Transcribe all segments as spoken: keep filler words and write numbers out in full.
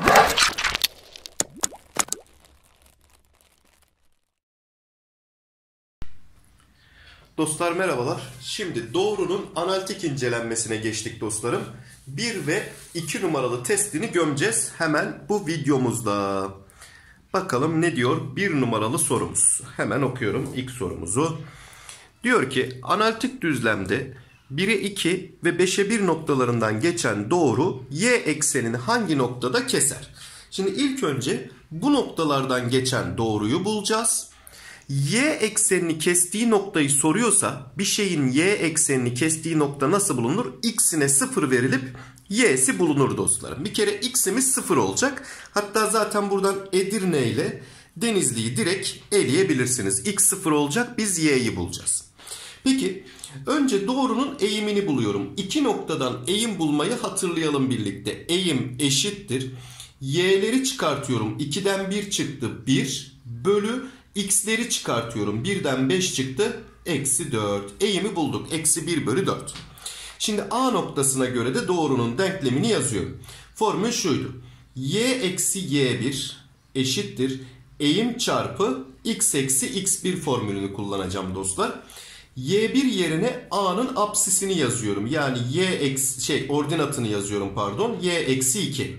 Dostlar merhabalar. Şimdi doğrunun analitik incelenmesine geçtik dostlarım. bir ve iki numaralı testini gömeceğiz hemen bu videomuzda. Bakalım ne diyor bir numaralı sorumuz. Hemen okuyorum ilk sorumuzu. Diyor ki analitik düzlemde bire iki ve beşe bir noktalarından geçen doğru y eksenini hangi noktada keser? Şimdi ilk önce bu noktalardan geçen doğruyu bulacağız. Y eksenini kestiği noktayı soruyorsa bir şeyin y eksenini kestiği nokta nasıl bulunur? X'ine sıfır verilip y'si bulunur dostlarım. Bir kere x'imiz sıfır olacak. Hatta zaten buradan Edirne ile Denizli'yi direkt eleyebilirsiniz. X sıfır olacak, biz y'yi bulacağız. Peki önce doğrunun eğimini buluyorum. İki noktadan eğim bulmayı hatırlayalım birlikte. Eğim eşittir. Y'leri çıkartıyorum. ikiden bir çıktı bir bölü x'leri çıkartıyorum. birden beş çıktı. Eksi dört. Eğimi bulduk. Eksi bir bölü dört. Şimdi A noktasına göre de doğrunun denklemini yazıyorum. Formül şuydu. Y eksi y bir eşittir. Eğim çarpı x eksi x bir formülünü kullanacağım dostlar. y bir yerine A'nın apsisini yazıyorum. Yani y eksi şey ordinatını yazıyorum pardon. Y eksi iki.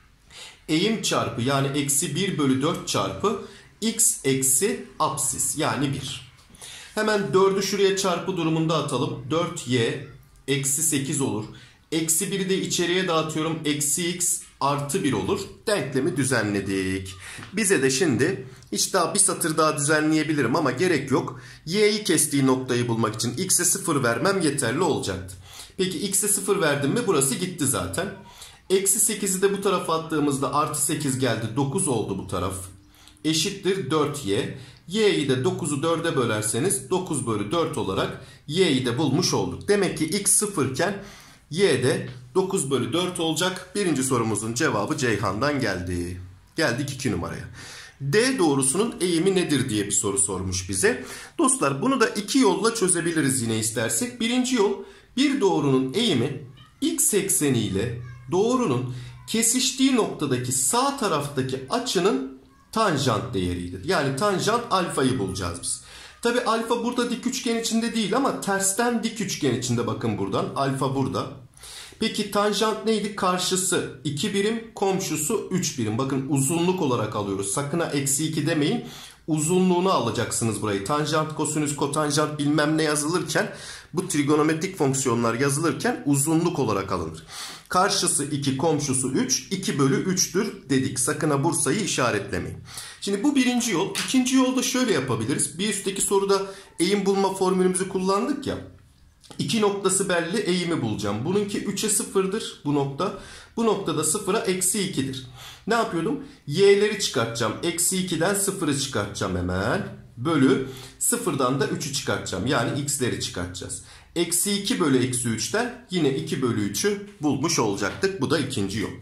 Eğim çarpı yani eksi bir bölü dört çarpı x eksi apsis yani bir. Hemen dördü şuraya çarpı durumunda atalım. dört y eksi sekiz olur. Eksi biri de içeriye dağıtıyorum. Eksi x artı bir olur. Denklemi düzenledik. Bize de şimdi hiç daha bir satır daha düzenleyebilirim ama gerek yok. Y'yi kestiği noktayı bulmak için x'e sıfır vermem yeterli olacaktı. Peki x'e sıfır verdim mi burası gitti zaten. Eksi sekizi de bu tarafa attığımızda artı sekiz geldi. dokuz oldu bu taraf. Eşittir dört y. Y'yi de dokuzu dörde bölerseniz dokuz bölü dört olarak y'yi de bulmuş olduk. Demek ki x sıfır iken y de dokuz bölü dört olacak. Birinci sorumuzun cevabı Ceyhan'dan geldi. Geldik iki numaraya. D doğrusunun eğimi nedir diye bir soru sormuş bize. Dostlar bunu da iki yolla çözebiliriz yine istersek. Birinci yol bir doğrunun eğimi x ekseni ile doğrunun kesiştiği noktadaki sağ taraftaki açının tanjant değeridir. Yani tanjant alfayı bulacağız biz. Tabi alfa burada dik üçgen içinde değil ama tersten dik üçgen içinde bakın buradan. Alfa burada. Peki tanjant neydi? Karşısı iki birim, komşusu üç birim. Bakın uzunluk olarak alıyoruz. Sakın ha eksi iki demeyin. Uzunluğunu alacaksınız burayı. Tanjant, kosinüs, kotanjant bilmem ne yazılırken bu trigonometrik fonksiyonlar yazılırken uzunluk olarak alınır. Karşısı iki, komşusu üç. iki bölü üç'tür dedik. Sakın ha Bursa'yı işaretlemeyin. Şimdi bu birinci yol. İkinci yolda şöyle yapabiliriz. Bir üstteki soruda eğim bulma formülümüzü kullandık ya. İki noktası belli, eğimi bulacağım. Bununki üç'e sıfır'dır bu nokta. Bu noktada sıfır'a eksi iki'dir. Ne yapıyordum? Y'leri çıkartacağım. Eksi iki'den sıfır'ı çıkartacağım hemen. Bölü sıfır'dan da üç'ü çıkartacağım. Yani x'leri çıkartacağız. Eksi iki bölü eksi üç'ten yine iki bölü üç'ü bulmuş olacaktık. Bu da ikinci yol.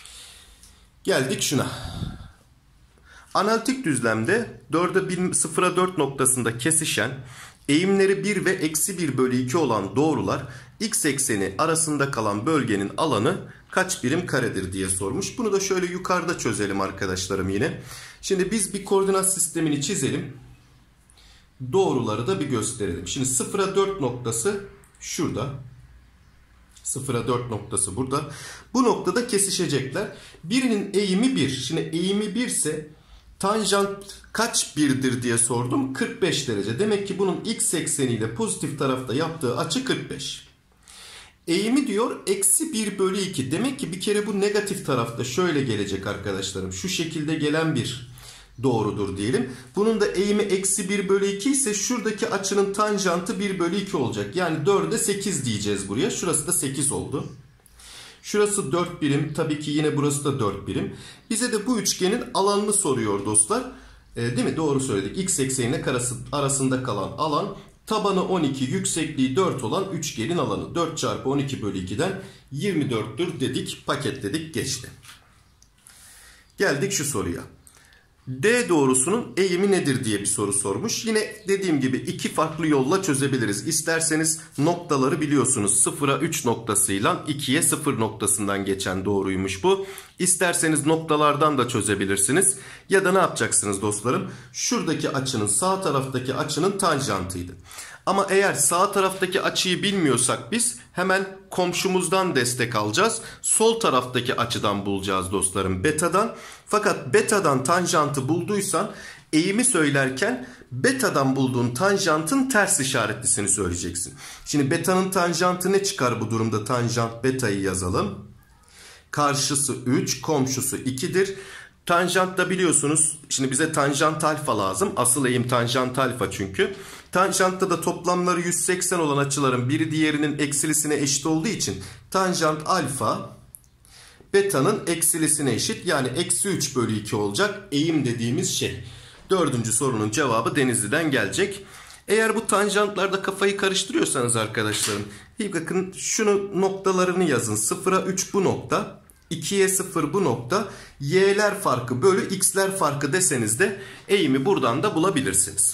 Geldik şuna. Analitik düzlemde dörde sıfır'a dört noktasında kesişen eğimleri bir ve eksi bir bölü iki olan doğrular x ekseni arasında kalan bölgenin alanı kaç birim karedir diye sormuş. Bunu da şöyle yukarıda çözelim arkadaşlarım yine. Şimdi biz bir koordinat sistemini çizelim. Doğruları da bir gösterelim. Şimdi sıfır'a dört noktası şurada. sıfır'a dört noktası burada. Bu noktada kesişecekler. Birinin eğimi bir. Şimdi eğimi bir ise tanjant kaç birdir diye sordum. kırk beş derece. Demek ki bunun x ekseniyle pozitif tarafta yaptığı açı kırk beş. Eğimi diyor eksi bir bölü iki. Demek ki bir kere bu negatif tarafta şöyle gelecek arkadaşlarım. Şu şekilde gelen bir doğrudur diyelim. Bunun da eğimi eksi bir bölü iki ise şuradaki açının tanjantı bir bölü iki olacak. Yani dörde sekiz diyeceğiz buraya. Şurası da sekiz oldu. Şurası dört birim. Tabii ki yine burası da dört birim. Bize de bu üçgenin alanını soruyor dostlar. E, değil mi? Doğru söyledik. X ekseniyle karası arasında kalan alan tabanı on iki, yüksekliği dört olan üçgenin alanı. dört çarpı on iki bölü iki'den yirmi dört'tür dedik. Paketledik geçti. Geldik şu soruya. D doğrusunun eğimi nedir diye bir soru sormuş. Yine dediğim gibi iki farklı yolla çözebiliriz. İsterseniz noktaları biliyorsunuz. sıfıra üç noktasıyla ikiye sıfır noktasından geçen doğruymuş bu. İsterseniz noktalardan da çözebilirsiniz. Ya da ne yapacaksınız dostlarım? Şuradaki açının sağ taraftaki açının tanjantıydı. Ama eğer sağ taraftaki açıyı bilmiyorsak biz hemen komşumuzdan destek alacağız. Sol taraftaki açıdan bulacağız dostlarım, betadan. Fakat betadan tanjantı bulduysan eğimi söylerken betadan bulduğun tanjantın ters işaretlisini söyleyeceksin. Şimdi betanın tanjantı ne çıkar bu durumda? Tanjant betayı yazalım. Karşısı üç, komşusu iki'dir. Tanjant da biliyorsunuz, şimdi bize tanjant alfa lazım. Asıl eğim tanjant alfa çünkü. Tanjantta da toplamları yüz seksen olan açıların biri diğerinin eksilisine eşit olduğu için tanjant alfa beta'nın eksilisine eşit. Yani eksi üç bölü iki olacak eğim dediğimiz şey. Dördüncü sorunun cevabı Denizli'den gelecek. Eğer bu tanjantlarda kafayı karıştırıyorsanız arkadaşlarım, bir bakın şunu noktalarını yazın. sıfıra üç bu nokta, ikiye sıfır bu nokta, y'ler farkı bölü x'ler farkı deseniz de eğimi buradan da bulabilirsiniz.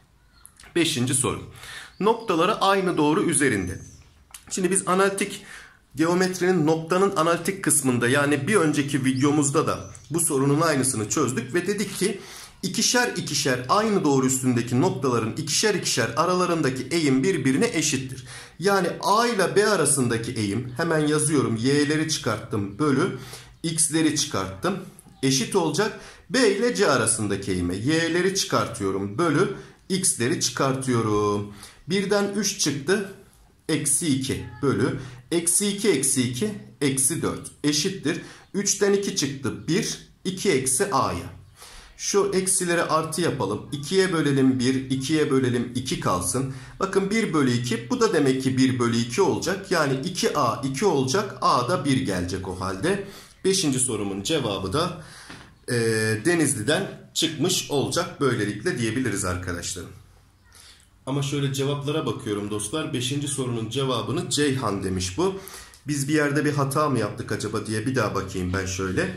Beşinci soru. Noktaları aynı doğru üzerinde. Şimdi biz analitik geometrinin noktanın analitik kısmında, yani bir önceki videomuzda da bu sorunun aynısını çözdük ve dedik ki ikişer ikişer aynı doğru üstündeki noktaların ikişer ikişer aralarındaki eğim birbirine eşittir. Yani A ile B arasındaki eğim, hemen yazıyorum, y'leri çıkarttım bölü x'leri çıkarttım, eşit olacak B ile C arasındaki eğime. Y'leri çıkartıyorum bölü x'leri çıkartıyorum. birden üç çıktı. Eksi iki bölü eksi iki eksi iki eksi dört eşittir. üçten iki çıktı. bir. iki eksi a'ya. Şu eksileri artı yapalım. ikiye bölelim bir. ikiye bölelim iki kalsın. Bakın bir bölü iki. Bu da demek ki bir bölü iki olacak. Yani iki a iki olacak. A da bir gelecek o halde. Beşinci sorumun cevabı da e, Denizli'den çıkmış olacak. Böylelikle diyebiliriz arkadaşlarım. Ama şöyle cevaplara bakıyorum dostlar. Beşinci sorunun cevabını Ceyhan demiş bu. Biz bir yerde bir hata mı yaptık acaba diye bir daha bakayım ben şöyle.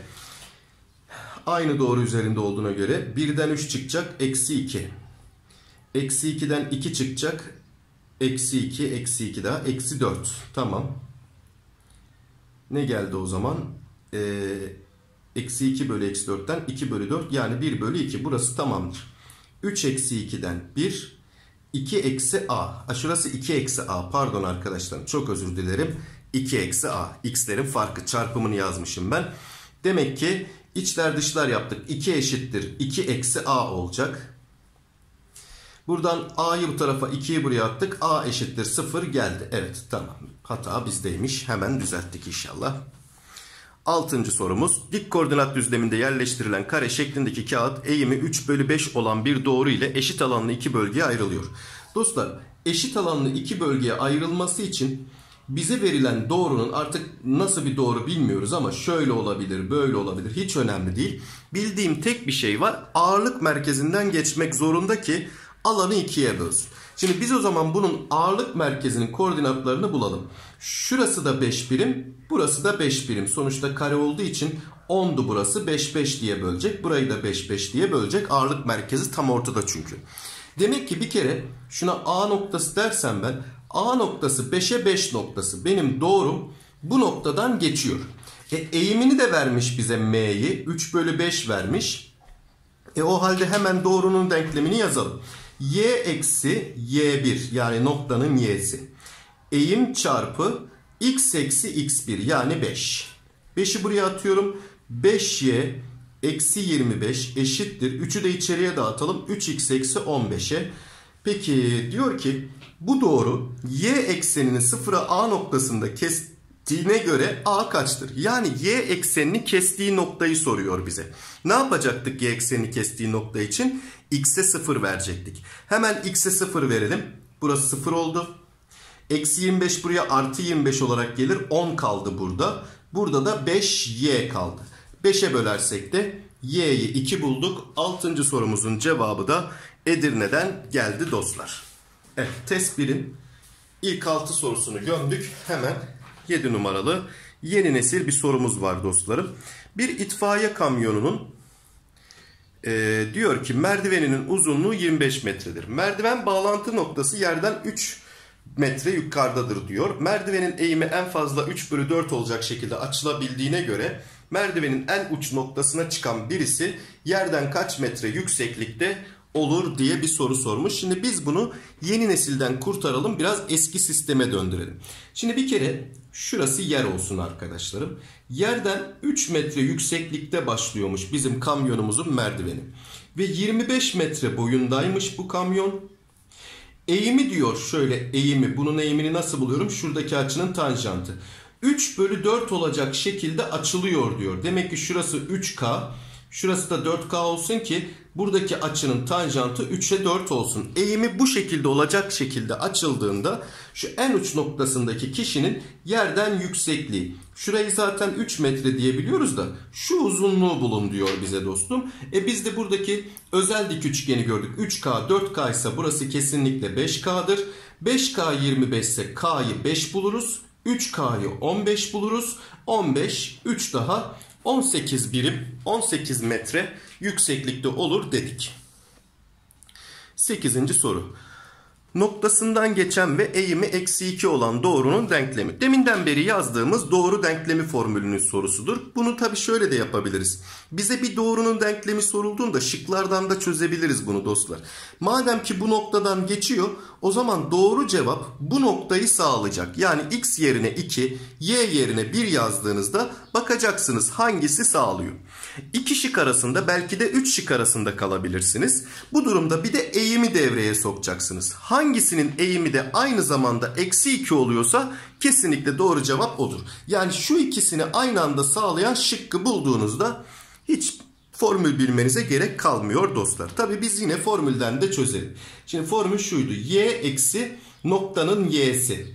Aynı doğru üzerinde olduğuna göre birden üç çıkacak. Eksi iki. Eksi iki'den iki çıkacak. Eksi iki. Eksi iki daha. Eksi dört. Tamam. Ne geldi o zaman? Ee, eksi iki bölü eksi dört'ten iki bölü dört. Yani bir bölü iki. Burası tamamdır. üç eksi iki'den bir. iki eksi a. Şurası iki eksi a. Pardon arkadaşlar. Çok özür dilerim. iki eksi a. X'lerin farkı. Çarpımını yazmışım ben. Demek ki içler dışlar yaptık. iki eşittir. iki eksi a olacak. Buradan a'yı bu tarafa, iki'yi buraya attık. A eşittir sıfır geldi. Evet, tamam. Hata bizdeymiş. Hemen düzelttik inşallah. Altıncı sorumuz. Dik koordinat düzleminde yerleştirilen kare şeklindeki kağıt eğimi üç bölü beş olan bir doğru ile eşit alanlı iki bölgeye ayrılıyor. Dostlar, eşit alanlı iki bölgeye ayrılması için bize verilen doğrunun, artık nasıl bir doğru bilmiyoruz ama şöyle olabilir, böyle olabilir, hiç önemli değil. Bildiğim tek bir şey var. Ağırlık merkezinden geçmek zorunda ki alanı ikiye bölsün. Şimdi biz o zaman bunun ağırlık merkezinin koordinatlarını bulalım. Şurası da beş birim, burası da beş birim. Sonuçta kare olduğu için on'du burası, beş beş diye bölecek. Burayı da beş beş diye bölecek. Ağırlık merkezi tam ortada çünkü. Demek ki bir kere şuna A noktası dersem ben, A noktası beşe beş noktası. Benim doğrum bu noktadan geçiyor. E, eğimini de vermiş bize M'yi. üç bölü beş vermiş. E, o halde hemen doğrunun denklemini yazalım. Y eksi y bir, yani noktanın y'si. Eğim çarpı x eksi x bir, yani beş. beşi buraya atıyorum. beş y eksi yirmi beş eşittir. üçü de içeriye dağıtalım. üç x eksi on beşe. Peki diyor ki bu doğru y eksenini sıfıra a noktasında kestiğine göre a kaçtır? Yani y eksenini kestiği noktayı soruyor bize. Ne yapacaktık y eksenini kestiği nokta için? X'e sıfır verecektik. Hemen x'e sıfır verelim. Burası sıfır oldu. Eksi yirmi beş buraya artı yirmi beş olarak gelir. on kaldı burada. Burada da beş y kaldı. beşe bölersek de y'yi iki bulduk. altıncı sorumuzun cevabı da Edirne'den geldi dostlar. Evet, test birin ilk altı sorusunu gömdük. Hemen yedi numaralı yeni nesil bir sorumuz var dostlarım. Bir itfaiye kamyonunun Ee, diyor ki merdiveninin uzunluğu yirmi beş metredir. Merdiven bağlantı noktası yerden üç metre yukarıdadır diyor. Merdivenin eğimi en fazla üç bölü dört olacak şekilde açılabildiğine göre merdivenin en uç noktasına çıkan birisi yerden kaç metre yükseklikte olur diye bir soru sormuş. Şimdi biz bunu yeni nesilden kurtaralım, biraz eski sisteme döndürelim. Şimdi bir kere şurası yer olsun arkadaşlarım. Yerden üç metre yükseklikte başlıyormuş bizim kamyonumuzun merdiveni. Ve yirmi beş metre boyundaymış bu kamyon. Eğimi diyor, şöyle eğimi, bunun eğimini nasıl buluyorum? Şuradaki açının tanjantı. üç bölü dört olacak şekilde açılıyor diyor. Demek ki şurası üç K, şurası da dört K olsun ki buradaki açının tanjantı üçe dört olsun. Eğimi bu şekilde olacak şekilde açıldığında şu en uç noktasındaki kişinin yerden yüksekliği. Şurayı zaten üç metre diyebiliyoruz da şu uzunluğu bulun diyor bize dostum. E biz de buradaki özel dik üçgeni gördük. üç K dört K ise burası kesinlikle beş K'dır. beş K yirmi beş ise K'yı beş buluruz. üç K'yı on beş buluruz. on beş, üç daha on sekiz birim, on sekiz metre yükseklikte olur dedik. sekizinci soru. Noktasından geçen ve eğimi eksi iki olan doğrunun denklemi. Deminden beri yazdığımız doğru denklemi formülünün sorusudur. Bunu tabii şöyle de yapabiliriz. Bize bir doğrunun denklemi sorulduğunda şıklardan da çözebiliriz bunu dostlar. Madem ki bu noktadan geçiyor, o zaman doğru cevap bu noktayı sağlayacak. Yani x yerine iki, y yerine bir yazdığınızda bakacaksınız hangisi sağlıyor. İki şık arasında, belki de üç şık arasında kalabilirsiniz. Bu durumda bir de eğimi devreye sokacaksınız. Hangisinin eğimi de aynı zamanda eksi iki oluyorsa kesinlikle doğru cevap odur. Yani şu ikisini aynı anda sağlayan şıkkı bulduğunuzda hiç formül bilmenize gerek kalmıyor dostlar. Tabi biz yine formülden de çözelim. Şimdi formül şuydu. Y eksi noktanın y'si.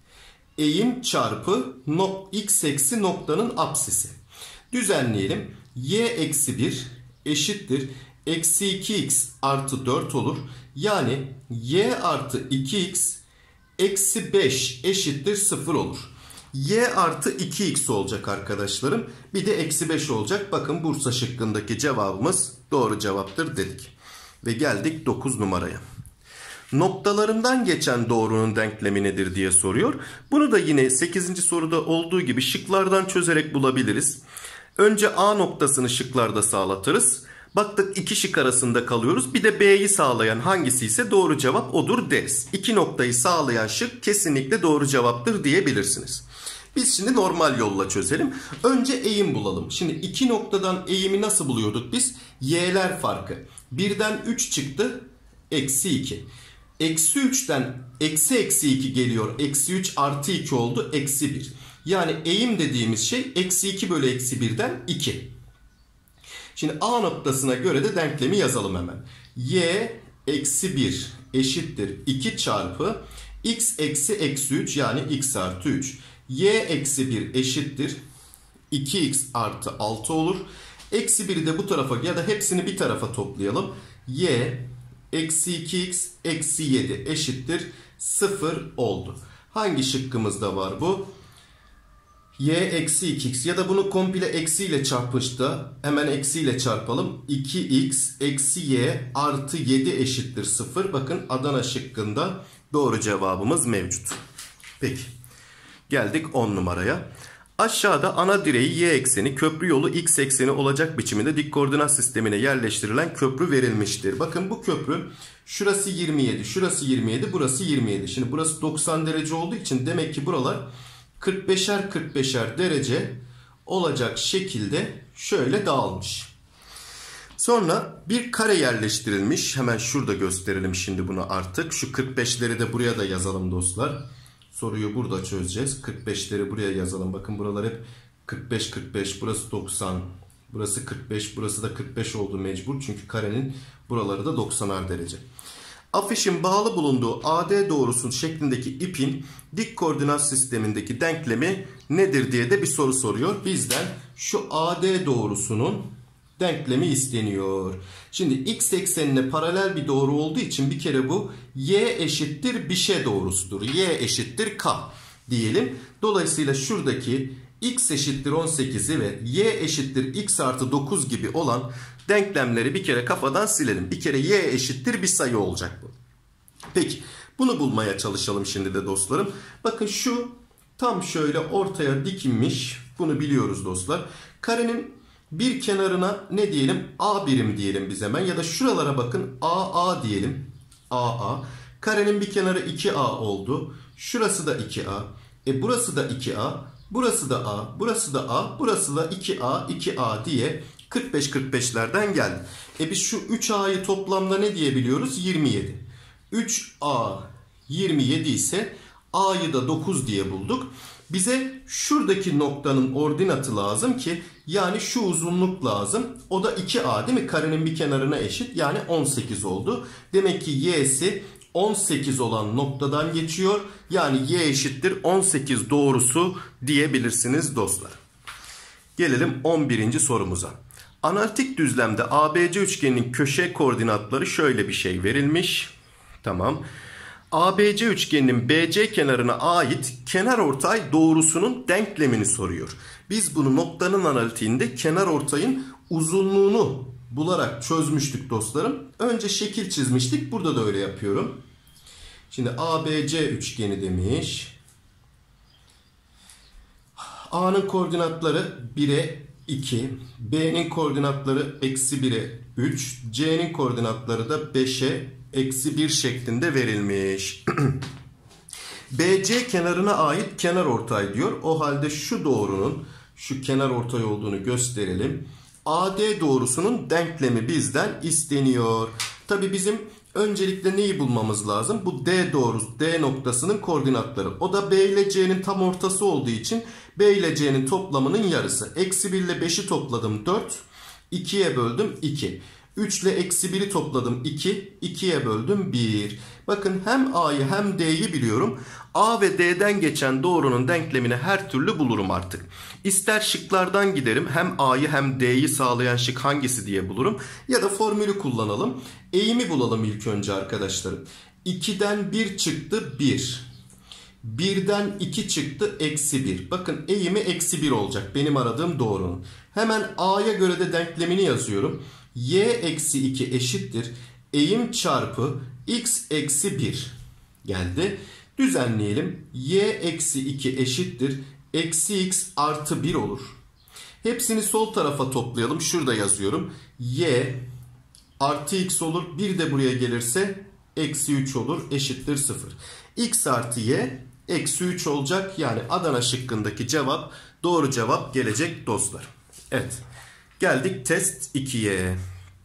Eğim çarpı nok, x eksi noktanın apsisi. Düzenleyelim. Y eksi bir eşittir. Eksi iki x artı dört olur. Yani y artı iki x eksi beş eşittir sıfır olur. Y artı iki x olacak arkadaşlarım. Bir de eksi beş olacak. Bakın Bursa şıkkındaki cevabımız doğru cevaptır dedik. Ve geldik dokuz numaraya. Noktalarından geçen doğrunun denklemi nedir diye soruyor. Bunu da yine sekizinci soruda olduğu gibi şıklardan çözerek bulabiliriz. Önce A noktasını şıklarda sağlatırız. Baktık iki şık arasında kalıyoruz. Bir de B'yi sağlayan hangisi ise doğru cevap odur deriz. İki noktayı sağlayan şık kesinlikle doğru cevaptır diyebilirsiniz. Biz şimdi normal yolla çözelim. Önce eğim bulalım. Şimdi iki noktadan eğimi nasıl buluyorduk biz? Y'ler farkı. birden üç çıktı. Eksi iki. Eksi üçten eksi eksi iki geliyor. Eksi üç artı iki oldu. Eksi bir. Yani eğim dediğimiz şey eksi iki bölü eksi birden iki. Şimdi A noktasına göre de denklemi yazalım hemen. Y eksi bir eşittir iki çarpı x eksi eksi üç yani x artı üç. Y eksi bir eşittir iki x artı altı olur. Eksi biri de bu tarafa ya da hepsini bir tarafa toplayalım. Y eksi iki x eksi yedi eşittir sıfır oldu. Hangi şıkkımızda var bu? Y eksi iki x ya da bunu komple eksiyle çarpışta hemen eksiyle çarpalım. iki x eksi y artı yedi eşittir sıfır. Bakın Adana şıkkında doğru cevabımız mevcut. Peki geldik on numaraya. Aşağıda ana direği y ekseni, köprü yolu x ekseni olacak biçimde dik koordinat sistemine yerleştirilen köprü verilmiştir. Bakın bu köprü şurası yirmi yedi, şurası yirmi yedi, burası yirmi yedi. Şimdi burası doksan derece olduğu için demek ki buralar kırk beşer kırk beşer derece olacak şekilde şöyle dağılmış. Sonra bir kare yerleştirilmiş. Hemen şurada gösterelim şimdi bunu artık. Şu kırk beşleri de buraya da yazalım dostlar. Soruyu burada çözeceğiz. kırk beşleri buraya yazalım. Bakın buralar hep kırk beş kırk beş. Burası doksan. Burası kırk beş. Burası da kırk beş oldu mecbur. Çünkü karenin buraları da doksanar derece. Afişin bağlı bulunduğu A D doğrusu şeklindeki ipin dik koordinat sistemindeki denklemi nedir diye de bir soru soruyor. Bizden şu A D doğrusunun denklemi isteniyor. Şimdi x eksenine paralel bir doğru olduğu için bir kere bu y eşittir bir şey doğrusudur. Y eşittir k diyelim. Dolayısıyla şuradaki x eşittir on sekizi ve y eşittir x artı dokuz gibi olan denklemleri bir kere kafadan silelim. Bir kere y eşittir bir sayı olacak bu. Peki bunu bulmaya çalışalım şimdi de dostlarım. Bakın şu tam şöyle ortaya dikilmiş. Bunu biliyoruz dostlar. Karenin bir kenarına ne diyelim? A birim diyelim biz hemen. Ya da şuralara bakın. A A diyelim. A A. Karenin bir kenarı iki A oldu. Şurası da iki A. E burası da iki A. Burası da A. Burası da A. Burası da iki A. iki A diye kırk beş kırk beşlerden geldi. E biz şu üç A'yı toplamda ne diyebiliyoruz? yirmi yedi. üç A yirmi yedi ise A'yı da dokuz diye bulduk. Bize şuradaki noktanın ordinatı lazım ki yani şu uzunluk lazım. O da iki A değil mi? Karenin bir kenarına eşit. Yani on sekiz oldu. Demek ki y'si on sekiz olan noktadan geçiyor. Yani y eşittir on sekiz doğrusu diyebilirsiniz dostlar. Gelelim on birinci sorumuza. Analitik düzlemde A B C üçgeninin köşe koordinatları şöyle bir şey verilmiş. Tamam. A B C üçgeninin B C kenarına ait kenarortay doğrusunun denklemini soruyor. Biz bunu noktanın analitiğinde kenarortayın uzunluğunu bularak çözmüştük dostlarım. Önce şekil çizmiştik. Burada da öyle yapıyorum. Şimdi A B C üçgeni demiş. A'nın koordinatları bire iki, B'nin koordinatları eksi bire üç, C'nin koordinatları da beşe eksi bir şeklinde verilmiş. B C kenarına ait kenarortay diyor. O halde şu doğrunun şu kenarortay olduğunu gösterelim. A D doğrusunun denklemi bizden isteniyor. Tabi bizim öncelikle neyi bulmamız lazım? Bu D doğrusu, D noktasının koordinatları. O da B ile C'nin tam ortası olduğu için B ile C'nin toplamının yarısı. Eksi bir ile beşi topladım dört. ikiye böldüm iki. üç ile eksi biri topladım iki. ikiye böldüm bir. Bakın hem A'yı hem D'yi biliyorum. A ve D'den geçen doğrunun denklemini her türlü bulurum artık. İster şıklardan giderim. Hem A'yı hem D'yi sağlayan şık hangisi diye bulurum. Ya da formülü kullanalım. Eğimi bulalım ilk önce arkadaşlarım. ikiden bir çıktı bir. birden iki çıktı eksi bir. Bakın eğimi eksi bir olacak benim aradığım doğrunun. Hemen A'ya göre de denklemini yazıyorum. Y eksi iki eşittir. Eğim çarpı x eksi bir geldi. Düzenleyelim. Y eksi iki eşittir. Eksi x artı bir olur. Hepsini sol tarafa toplayalım. Şurada yazıyorum. Y artı x olur. bir de buraya gelirse eksi üç olur. Eşittir sıfır. X artı y eksi üç olacak. Yani Adana şıkkındaki cevap doğru cevap gelecek dostlar. Evet. Geldik test ikiye.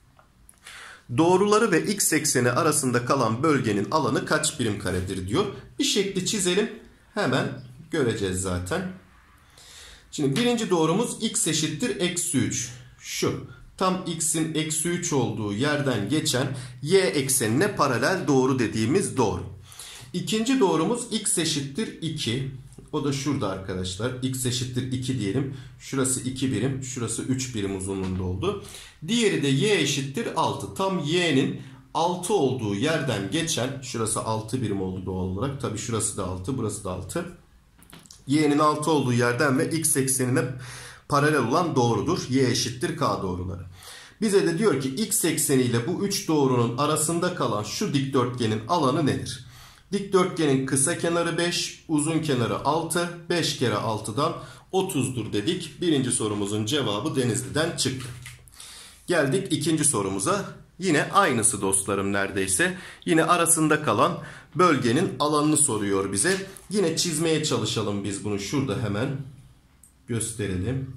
Doğruları ve x ekseni arasında kalan bölgenin alanı kaç birim karedir diyor. Bir şekli çizelim. Hemen göreceğiz zaten. Şimdi birinci doğrumuz x eşittir eksi üç. Şu. Tam x'in eksi üç olduğu yerden geçen y eksenine paralel doğru dediğimiz doğru. İkinci doğrumuz x eşittir iki. O da şurada arkadaşlar. X eşittir iki diyelim. Şurası iki birim. Şurası üç birim uzunluğunda oldu. Diğeri de y eşittir altı. Tam y'nin altı olduğu yerden geçen. Şurası altı birim oldu doğal olarak. Tabi şurası da altı. Burası da altı. Y'nin altı olduğu yerden ve x eksenine paralel olan doğrudur. Y eşittir k doğruları. Bize de diyor ki x ekseniyle bu üç doğrunun arasında kalan şu dikdörtgenin alanı nedir? Dikdörtgenin kısa kenarı beş, uzun kenarı altı. beş kere altıdan otuzdur dedik. Birinci sorumuzun cevabı Denizli'den çıktı. Geldik ikinci sorumuza. Yine aynısı dostlarım neredeyse. Yine arasında kalan bölgenin alanını soruyor bize. Yine çizmeye çalışalım biz bunu. Şurada hemen gösterelim.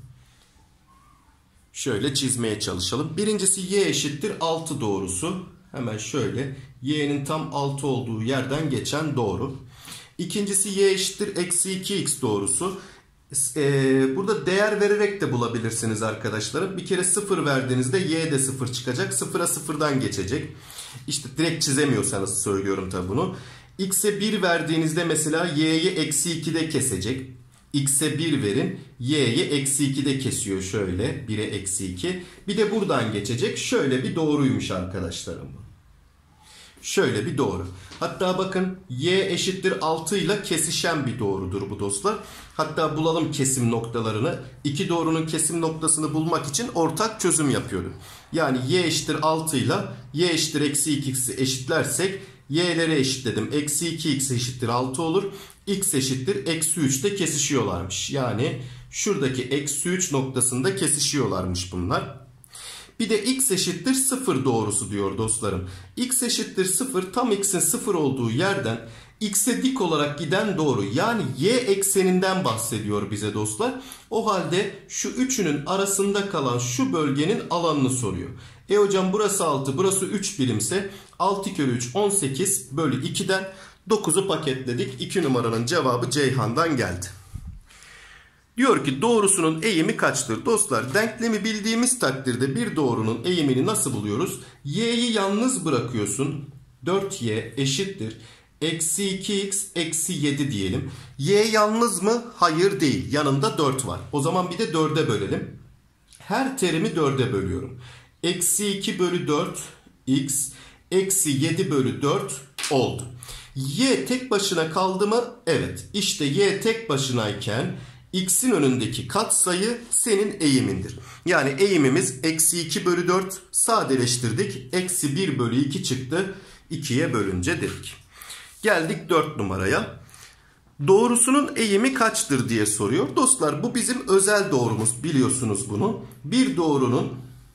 Şöyle çizmeye çalışalım. Birincisi y eşittir altı doğrusu. Hemen şöyle y'nin tam altı olduğu yerden geçen doğru. İkincisi y eşittir eksi iki x doğrusu. Ee, burada değer vererek de bulabilirsiniz arkadaşlarım. Bir kere sıfır verdiğinizde y de sıfır çıkacak. sıfıra sıfırdan geçecek. İşte direkt çizemiyorsanız söylüyorum tabi bunu. X'e bir verdiğinizde mesela y'yi eksi ikide kesecek. X'e bir verin. Y'yi eksi ikide kesiyor şöyle. bire eksi iki. Bir de buradan geçecek. Şöyle bir doğruymuş arkadaşlarım bu. Şöyle bir doğru. Hatta bakın y eşittir altı ile kesişen bir doğrudur bu dostlar. Hatta bulalım kesim noktalarını. İki doğrunun kesim noktasını bulmak için ortak çözüm yapıyorum. Yani y eşittir altı ile y eşittir eksi iki x'i eşitlersek y'lere eşitledim. Eksi iki x eşittir altı olur. X eşittir eksi üçte kesişiyorlarmış. Yani şuradaki eksi üç noktasında kesişiyorlarmış bunlar. Bir de x eşittir sıfır doğrusu diyor dostlarım. X eşittir sıfır, tam x'in sıfır olduğu yerden x'e dik olarak giden doğru, yani y ekseninden bahsediyor bize dostlar. O halde şu üçünün arasında kalan şu bölgenin alanını soruyor. E hocam burası altı, burası üç birimse altı kere üç on sekiz bölü iki'den dokuzu paketledik. iki numaranın cevabı Ceyhan'dan geldi. Diyor ki doğrusunun eğimi kaçtır? Dostlar, denklemi bildiğimiz takdirde bir doğrunun eğimini nasıl buluyoruz? Y'yi yalnız bırakıyorsun. dört y eşittir eksi iki x eksi yedi diyelim. Y yalnız mı? Hayır değil. Yanında dört var. O zaman bir de dörde bölelim. Her terimi dörde bölüyorum. Eksi iki bölü dört x eksi yedi bölü dört oldu. Y tek başına kaldı mı? Evet. İşte y tek başınayken x'in önündeki katsayı senin eğimindir. Yani eğimimiz eksi iki bölü dört, sadeleştirdik. Eksi bir bölü iki çıktı. ikiye bölünce dedik. Geldik dört numaraya. Doğrusunun eğimi kaçtır diye soruyor. Dostlar, bu bizim özel doğrumuz, biliyorsunuz bunu. Bir doğrunun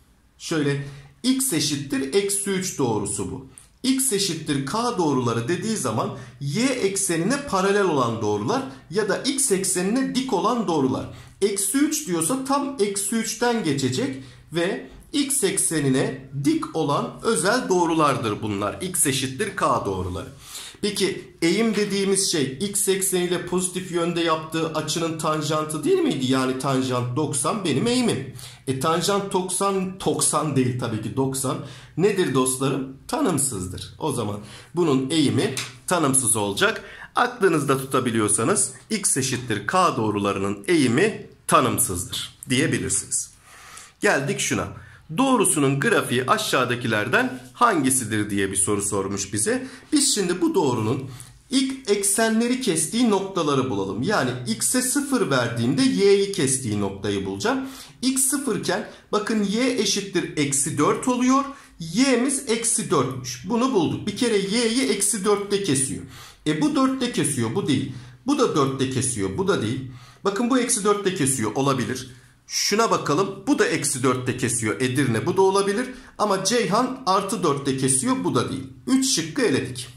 şöyle x eşittir eksi üç doğrusu bu. X eşittir k doğruları dediği zaman y eksenine paralel olan doğrular ya da x eksenine dik olan doğrular. Eksi üç diyorsa tam eksi üçten geçecek ve x eksenine dik olan özel doğrulardır bunlar. X eşittir k doğruları. Peki eğim dediğimiz şey x ekseniyle pozitif yönde yaptığı açının tanjantı değil miydi? Yani tanjant doksan benim eğimim. E tanjant doksan, doksan değil tabii ki doksan. Nedir dostlarım? Tanımsızdır. O zaman bunun eğimi tanımsız olacak. Aklınızda tutabiliyorsanız x eşittir k doğrularının eğimi tanımsızdır diyebilirsiniz. Geldik şuna. Doğrusunun grafiği aşağıdakilerden hangisidir diye bir soru sormuş bize. Biz şimdi bu doğrunun ilk eksenleri kestiği noktaları bulalım. Yani x'e sıfır verdiğimde y'yi kestiği noktayı bulacağım. X sıfır iken bakın y eşittir eksi dört oluyor. Y'miz eksi dörtmüş. Bunu bulduk. Bir kere y'yi eksi dörtte kesiyor. E bu dörtte kesiyor, bu değil. Bu da dörtte kesiyor, bu da değil. Bakın bu eksi dörtte kesiyor, olabilir. Şuna bakalım, bu da eksi dörtte kesiyor, Edirne, bu da olabilir. Ama Ceyhan artı dörtte kesiyor, bu da değil. üç şıkkı eledik.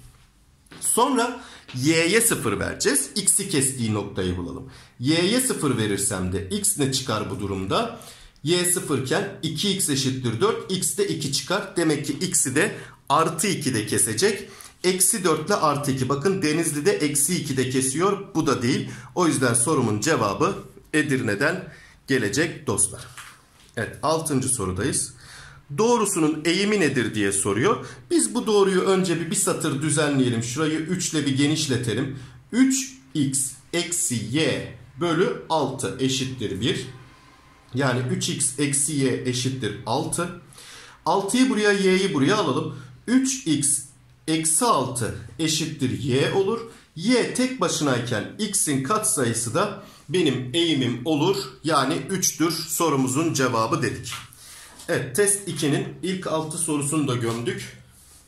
Sonra y'ye sıfır vereceğiz. X'i kestiği noktayı bulalım. Y'ye sıfır verirsem de x ne çıkar bu durumda? Y sıfır iken iki x eşittir dört. X de iki çıkar. Demek ki x'i de artı iki'de kesecek. Eksi dört ile artı iki. Bakın Denizli'de eksi iki'de kesiyor. Bu da değil. O yüzden sorumun cevabı Edirne'den gelecek dostlar. Evet, altıncı sorudayız. Doğrusunun eğimi nedir diye soruyor. Biz bu doğruyu önce bir, bir satır düzenleyelim. Şurayı üç ile bir genişletelim. üç x eksi y bölü altı eşittir bir. Yani üç x eksi y eşittir altı. altıyı buraya, y'yi buraya alalım. üç x eksi altı eşittir y olur. Y tek başınayken x'in katsayısı da benim eğimim olur. Yani üç'tür sorumuzun cevabı dedik. Evet, test iki'nin ilk altı sorusunu da gömdük.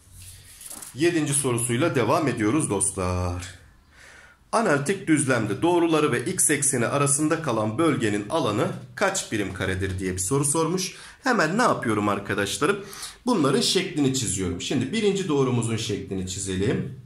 yedinci sorusuyla devam ediyoruz dostlar. Analitik düzlemde doğruları ve x ekseni arasında kalan bölgenin alanı kaç birim karedir diye bir soru sormuş. Hemen ne yapıyorum arkadaşlarım? Bunların şeklini çiziyorum. Şimdi birinci doğrumuzun şeklini çizelim.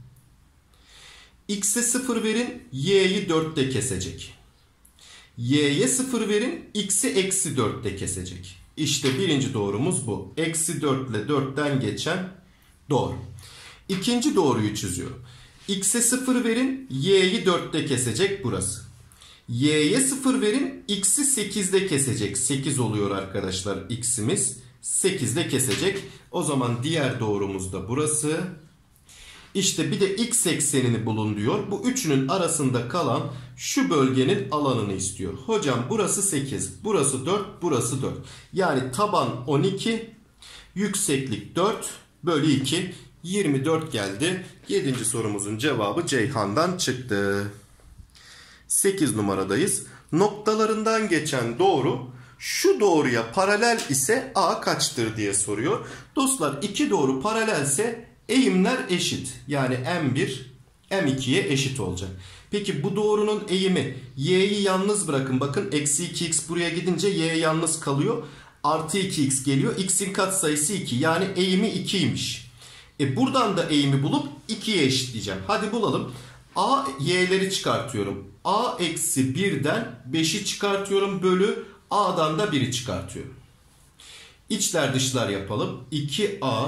X'e sıfır verin, y'yi dörtte kesecek. Y'ye sıfır verin, x'i eksi dörtte kesecek. İşte birinci doğrumuz bu. Eksi dört ile dörtten geçen doğru. İkinci doğruyu çiziyorum. X'e sıfır verin, y'yi dörtte kesecek burası. Y'ye sıfır verin, x'i sekizde kesecek. sekiz oluyor arkadaşlar x'imiz. sekizde kesecek. O zaman diğer doğrumuz da burası. İşte bir de x eksenini bulun diyor. Bu üçünün arasında kalan şu bölgenin alanını istiyor. Hocam burası sekiz, burası dört, burası dört. Yani taban on iki, yükseklik dört bölü iki. yirmi dört geldi. yedinci sorumuzun cevabı Ceyhan'dan çıktı. sekiz numaradayız. Noktalarından geçen doğru şu doğruya paralel ise A kaçtır diye soruyor. Dostlar iki doğru paralelse eğimler eşit. Yani M bir M iki'ye eşit olacak. Peki bu doğrunun eğimi y'yi yalnız bırakın. Bakın eksi iki x buraya gidince y yalnız kalıyor. Artı iki x geliyor. X'in katsayısı iki. Yani eğimi iki'ymiş. E buradan da eğimi bulup iki'ye eşitleyeceğim. Hadi bulalım. A y'leri çıkartıyorum. A eksi bir'den beş'i çıkartıyorum bölü A'dan da bir'i çıkartıyorum. İçler dışlar yapalım. iki A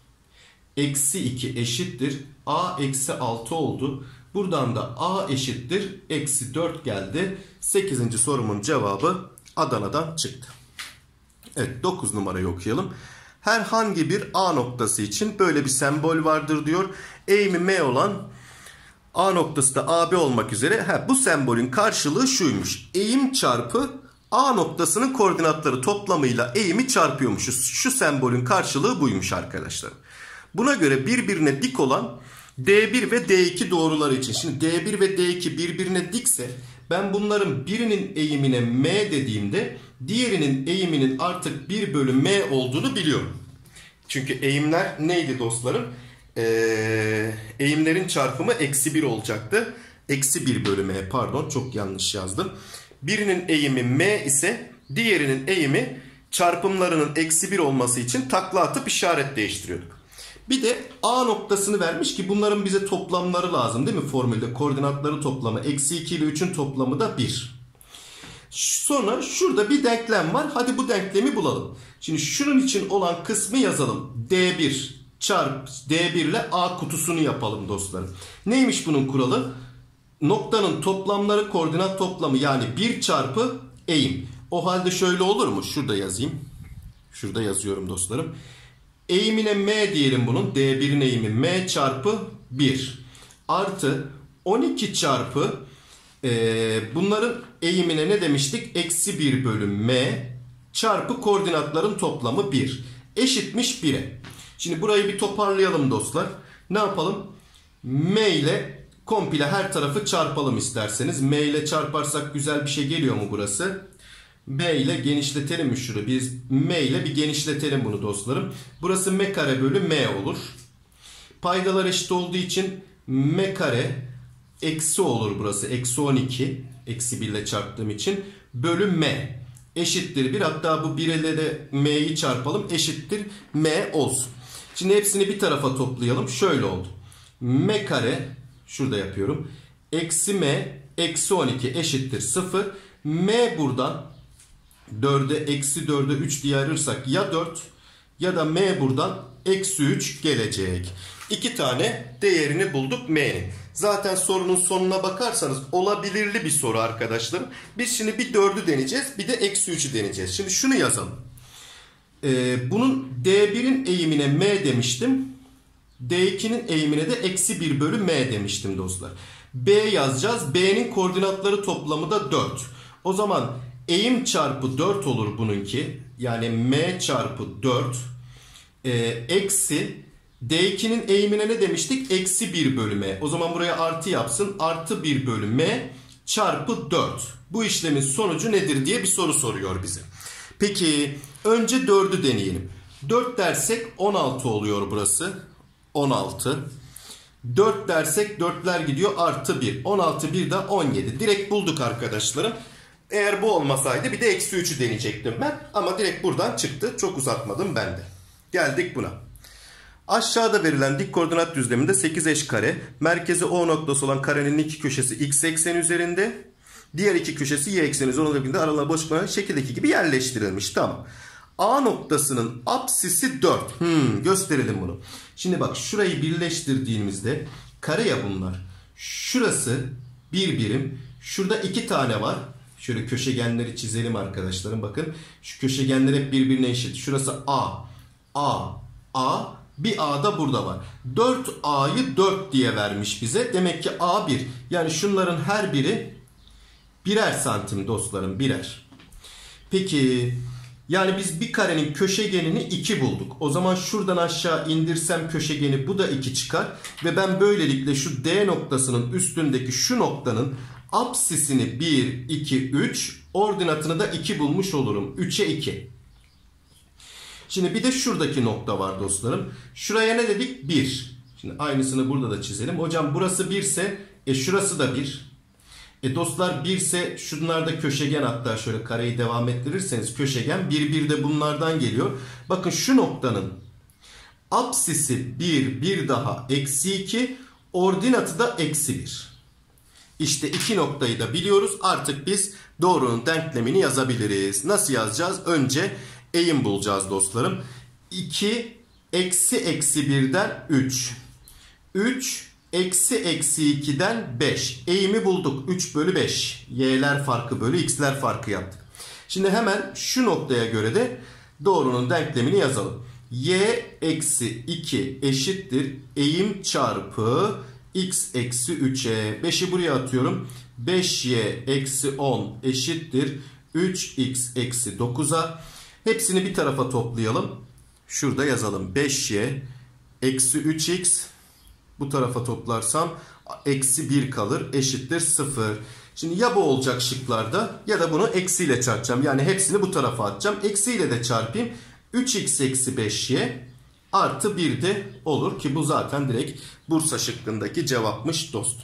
eksi iki eşittir. A eksi altı oldu. Buradan da A eşittir. Eksi dört geldi. sekizinci sorumun cevabı Adana'dan çıktı. Evet, dokuz numarayı okuyalım. Herhangi bir A noktası için böyle bir sembol vardır diyor. Eğimi M olan A noktası da A B olmak üzere. Ha, bu sembolün karşılığı şuymuş. Eğim çarpı A noktasının koordinatları toplamıyla eğimi çarpıyormuşuz. Şu sembolün karşılığı buymuş arkadaşlar. Buna göre birbirine dik olan D bir ve D iki doğruları için. Şimdi D bir ve D iki birbirine dikse ben bunların birinin eğimine M dediğimde diğerinin eğiminin artık bir bölü M olduğunu biliyorum. Çünkü eğimler neydi dostlarım? Ee, eğimlerin çarpımı eksi bir olacaktı. Eksi bir bölü M, pardon çok yanlış yazdım. Birinin eğimi M ise diğerinin eğimi çarpımlarının eksi bir olması için takla atıp işaret değiştiriyorduk. Bir de A noktasını vermiş ki bunların bize toplamları lazım değil mi formülde? Koordinatları toplamı eksi iki ile üçün toplamı da bir. Sonra şurada bir denklem var. Hadi bu denklemi bulalım. Şimdi şunun için olan kısmı yazalım. D bir çarp D bir ile A kutusunu yapalım dostlarım. Neymiş bunun kuralı? Noktanın toplamları koordinat toplamı yani bir çarpı eğim. O halde şöyle olur mu? Şurada yazayım. Şurada yazıyorum dostlarım. Eğimine M diyelim bunun. D bir'in eğimi M çarpı bir. Artı on iki çarpı e, bunların eğimine ne demiştik? Eksi bir bölü M çarpı koordinatların toplamı bir. Eşitmiş bir'e. Şimdi burayı bir toparlayalım dostlar. Ne yapalım? M ile komple her tarafı çarpalım isterseniz. M ile çarparsak güzel bir şey geliyor mu burası? M ile genişletelim mi şurayı? Biz M ile bir genişletelim bunu dostlarım. Burası M kare bölü M olur. Paydalar eşit olduğu için M kare eksi olur burası. Eksi on iki. Eksi bir ile çarptığım için. Bölü M eşittir bir. Hatta bu bir ile de M'yi çarpalım. Eşittir M olsun. Şimdi hepsini bir tarafa toplayalım. Şöyle oldu. M kare şurada yapıyorum. Eksi M eksi on iki eşittir sıfır. M buradan dörde eksi dörde üç diye ayırırsak ya dört ya da M buradan eksi üç gelecek. İki tane değerini bulduk M'nin. Zaten sorunun sonuna bakarsanız olabilirli bir soru arkadaşlarım. Biz şimdi bir dördü deneyeceğiz, bir de eksi üçü deneyeceğiz. Şimdi şunu yazalım. Ee, bunun D bir'in eğimine M demiştim. D iki'nin eğimine de eksi bir bölü M demiştim dostlar. B yazacağız. B'nin koordinatları toplamı da dört. O zaman eğim çarpı dört olur bununki. Yani M çarpı dört. E, eksi D iki'nin eğimine ne demiştik? Eksi bir bölü M. O zaman buraya artı yapsın. Artı bir bölü M çarpı dört. Bu işlemin sonucu nedir diye bir soru soruyor bize. Peki önce dördü deneyelim. dört dersek on altı oluyor burası. on altı. dört dersek dörtler gidiyor. Artı bir. on altı bir de on yedi. Direkt bulduk arkadaşlarım. Eğer bu olmasaydı bir de eksi üçü deneyecektim ben. Ama direkt buradan çıktı. Çok uzatmadım ben de. Geldik buna. Aşağıda verilen dik koordinat düzleminde sekiz eş kare. Merkezi O noktası olan karenin iki köşesi x ekseni üzerinde. Diğer iki köşesi y ekseni üzerinde aralarına boşluklar şekildeki gibi yerleştirilmiş. Tamam. A noktasının apsisi dört. Hmm, gösterelim bunu. Şimdi bak şurayı birleştirdiğimizde kare ya bunlar. Şurası bir birim. Şurada iki tane var. Şöyle köşegenleri çizelim arkadaşlarım. Bakın şu köşegenler hep birbirine eşit. Şurası A. A. A. Bir A da burada var. dört A'yı dört diye vermiş bize. Demek ki A bir. Yani şunların her biri birer santim dostlarım. Birer. Peki Yani biz bir karenin köşegenini iki bulduk. O zaman şuradan aşağı indirsem köşegeni, bu da iki çıkar. Ve ben böylelikle şu D noktasının üstündeki şu noktanın apsisini bir, iki, üç, ordinatını da iki bulmuş olurum. üçe iki. Şimdi bir de şuradaki nokta var dostlarım. Şuraya ne dedik? bir. Şimdi aynısını burada da çizelim. Hocam burası bir ise e şurası da bir. E dostlar bir ise şunlar da köşegen, hatta şöyle kareyi devam ettirirseniz köşegen bir, bir de bunlardan geliyor. Bakın şu noktanın apsisi bir, bir daha eksi iki, ordinatı da eksi bir. İşte iki noktayı da biliyoruz. Artık biz doğrunun denklemini yazabiliriz. Nasıl yazacağız? Önce eğim bulacağız dostlarım. iki eksi eksi birden üç. üç eksi eksi ikiden beş. Eğimi bulduk. üç bölü beş. Y'ler farkı bölü x'ler farkı yaptık. Şimdi hemen şu noktaya göre de doğrunun denklemini yazalım. Y eksi iki eşittir eğim çarpı x eksi üçe. beşi buraya atıyorum. beş y eksi on eşittir üç x eksi dokuza. Hepsini bir tarafa toplayalım. Şurada yazalım. beş y eksi üç x, bu tarafa toplarsam eksi bir kalır, eşittir sıfır. Şimdi ya bu olacak şıklarda ya da bunu eksiyle çarpacağım. Yani hepsini bu tarafa atacağım. Eksiyle de çarpayım. üç x eksi beş y artı bir de olur ki bu zaten direkt Bursa şıkkındaki cevapmış dostum.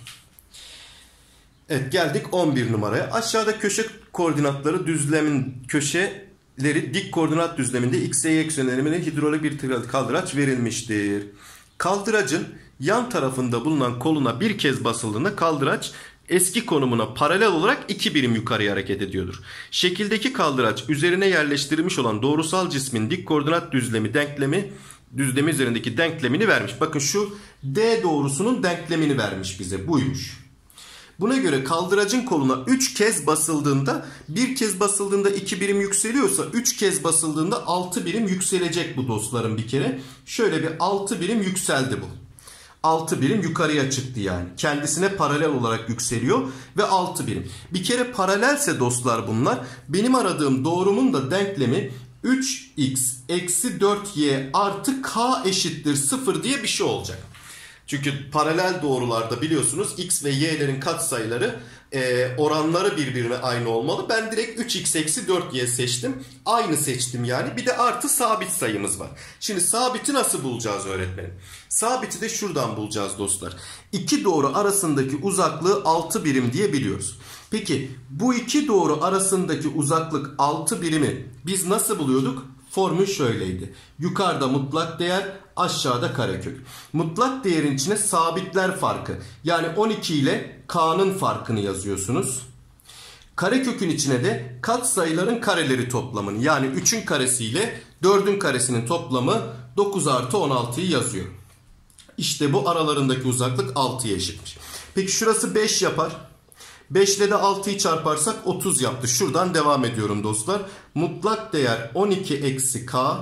Evet, geldik on bir numaraya. Aşağıda köşe koordinatları düzlemin köşeleri dik koordinat düzleminde x, y eksenlerine hidrolik bir kaldıraç verilmiştir. Kaldıracın yan tarafında bulunan koluna bir kez basıldığında kaldıraç eski konumuna paralel olarak iki birim yukarıya hareket ediyordur. Şekildeki kaldıraç üzerine yerleştirilmiş olan doğrusal cismin dik koordinat düzlemi denklemi düzlemi üzerindeki denklemini vermiş. Bakın şu D doğrusunun denklemini vermiş bize. Buymuş. Buna göre kaldıracın koluna üç kez basıldığında, bir kez basıldığında iki birim yükseliyorsa üç kez basıldığında altı birim yükselecek bu dostlarım bir kere. Şöyle bir altı birim yükseldi bu. altı birim yukarıya çıktı yani. Kendisine paralel olarak yükseliyor ve altı birim. Bir kere paralelse dostlar bunlar, benim aradığım doğrumun da denklemi üç x eksi dört y artı k eşittir sıfır diye bir şey olacak. Çünkü paralel doğrularda biliyorsunuz x ve y'lerin katsayıları e, oranları birbirine aynı olmalı. Ben direkt üç x eksi dört y seçtim. Aynı seçtim yani. Bir de artı sabit sayımız var. Şimdi sabiti nasıl bulacağız öğretmenim? Sabiti de şuradan bulacağız dostlar. İki doğru arasındaki uzaklığı altı birim diye biliyoruz. Peki bu iki doğru arasındaki uzaklık altı birimi biz nasıl buluyorduk? Formül şöyleydi. Yukarıda mutlak değer, aşağıda karekök. Mutlak değerin içine sabitler farkı, yani on iki ile k'nın farkını yazıyorsunuz. Karekökün içine de katsayıların kareleri toplamını, yani üçün karesi ile dördün karesinin toplamı dokuz artı on altıyı yazıyor. İşte bu aralarındaki uzaklık altıya eşitmiş. Peki şurası beş yapar. beş ile de altıyı çarparsak otuz yaptı. Şuradan devam ediyorum dostlar. Mutlak değer on iki eksi k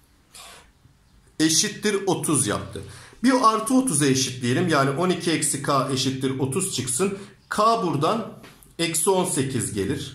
eşittir otuz yaptı. Bir artı otuza eşitleyelim. Yani on iki eksi k eşittir otuz çıksın. K buradan eksi on sekiz gelir.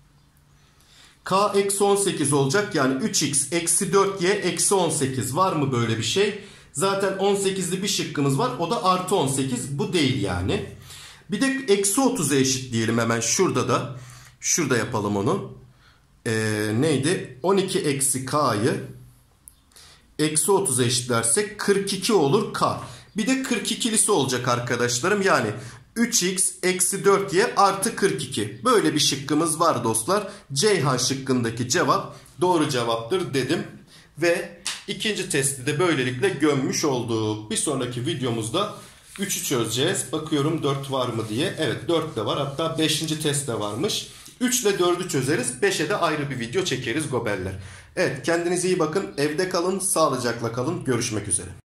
K eksi on sekiz olacak. Yani üç x eksi dört y eksi on sekiz. Var mı böyle bir şey? Zaten on sekizli bir şıkkımız var. O da artı on sekiz. Bu değil yani. Bir de eksi otuza eşitleyelim hemen şurada da. Şurada yapalım onu. Ee, neydi? on iki eksi k'yı eksi otuza eşitlersek kırk iki olur k. Bir de kırk ikilisi olacak arkadaşlarım. Yani üç x eksi dört y artı kırk iki. Böyle bir şıkkımız var dostlar. Ceyhan şıkkındaki cevap doğru cevaptır dedim. Ve ikinci testi de böylelikle gömmüş olduk. Bir sonraki videomuzda üçü çözeceğiz. Bakıyorum dört var mı diye. Evet, dört de var. Hatta beşinci test de varmış. üç ile dördü çözeriz. beşe de ayrı bir video çekeriz gobeller. Evet, kendinize iyi bakın. Evde kalın, sağlıcakla kalın. Görüşmek üzere.